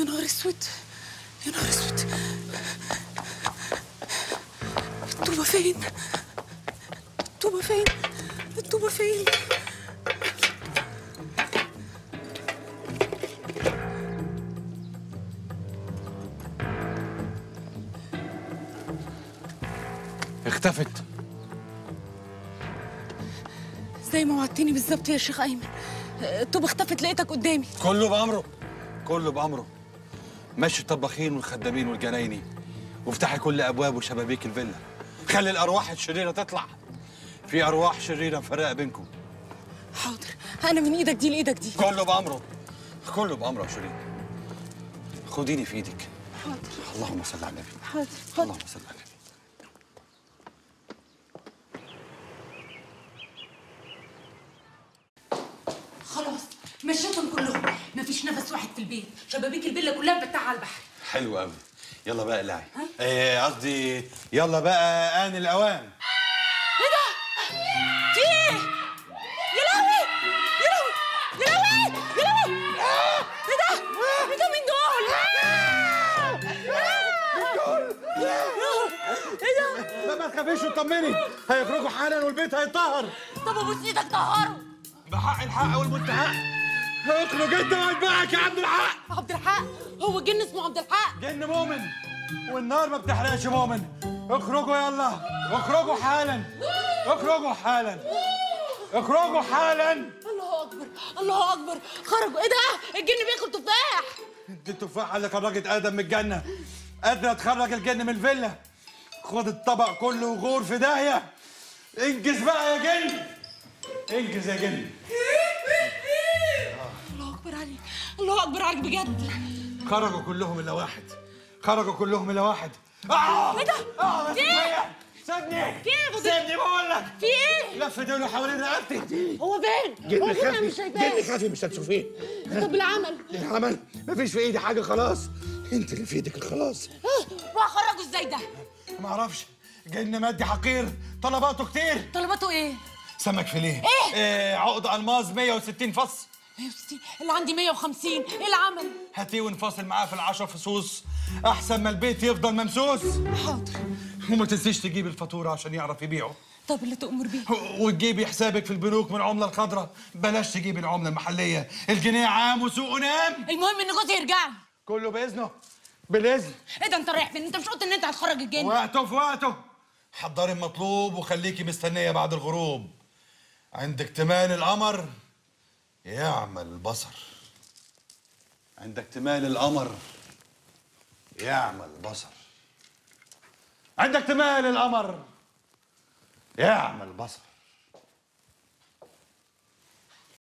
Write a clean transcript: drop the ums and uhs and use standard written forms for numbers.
نهار اسود، يا نهار اسود. الطوبة فين؟ الطوبة فين؟ الطوبة فين؟ اختفت زي ما وعدتني بالظبط يا شيخ ايمن. الطوبة اختفت، لقيتك قدامي. كله بأمره، كله بأمره. مشي الطباخين والخدامين والجنايني، وافتحي كل أبواب وشبابيك الفيلا. خلي الأرواح الشريرة تطلع. في أرواح شريرة مفرقة بينكم. حاضر، أنا من إيدك دي لإيدك دي. كله بأمره، كله بأمره يا شيرين. خديني في إيدك. حاضر. اللهم صل على النبي. حاضر. اللهم صل على النبي. خلاص مشيتهم كلهم، مفيش نفس واحد في البيت، شبابيك الفيلا كلها مفتحة على البحر. حلو قوي. يلا بقى اقلعي. قصدي يلا بقى آن الأوان. ايه ده؟ في ايه؟ يا لهوي! يا لهوي! يا لهوي! يا لهوي! ايه ده؟ ايه ده؟ مين دول؟ ايه ده؟ ما تخافيش وطمني، هيخرجوا حالا والبيت هيطهر. طب ابوس ايدك طهره. بحق الحق والمستحق. اخرج انت واتبعك يا عبد الحق. عبد الحق؟ هو الجن اسمه عبد الحق؟ جن مؤمن، والنار ما بتحرقش مؤمن. اخرجوا يلا، اخرجوا حالا، اخرجوا حالا، اخرجوا حالا. الله اكبر، الله اكبر، خرجوا. ايه ده؟ الجن بياكل تفاح. دي التفاحه اللي خرجت ادم من الجنه قادره تخرج الجن من الفيلا. خد الطبق كله وغور في داهيه. انجز بقى يا جن، انجز يا جن. الله اكبر عليك، الله اكبر عليك بجد. خرجوا كلهم الا واحد، خرجوا كلهم الا واحد. ايه ده؟ في ايه؟ سيبني، في ايه؟ سيبني بقول لك. في ايه؟ لف ديله حوالين رقبتي. هو فين؟ هو فين؟ انا مش شايفاه. جن خافي مش هتشوفيه. طب العمل؟ العمل مفيش في ايدي حاجه خلاص، انت اللي في ايدك الخلاص. وهخرجه ازاي ده؟ ما اعرفش، جن مادي حقير، طلباته كتير. طلباته ايه؟ سمك فيليه. ايه؟ عقد الماظ 160 فص. 160؟ اللي عندي 150. ايه العمل؟ هاتيه ونفاصل معاه في ال10 فصوص احسن ما البيت يفضل ممسوس. حاضر. وما تنسيش تجيب الفاتوره عشان يعرف يبيعه. طب اللي تؤمر بيه. وتجيبي حسابك في البنوك من العمله الخضراء، بلاش تجيبي العمله المحليه، الجنيه عام وسوقه نام. المهم ان جوزي يرجع لي. كله باذنه، بالاذن. ايه ده؟ انت رايح فين؟ انت مش قلت ان انت هتخرج الجن؟ وقته في وقته. حضري المطلوب وخليكي مستنيه بعد الغروب. عند اكتمال القمر يعمل البصر. عند اكتمال القمر يعمل البصر. عند اكتمال القمر يعمل البصر.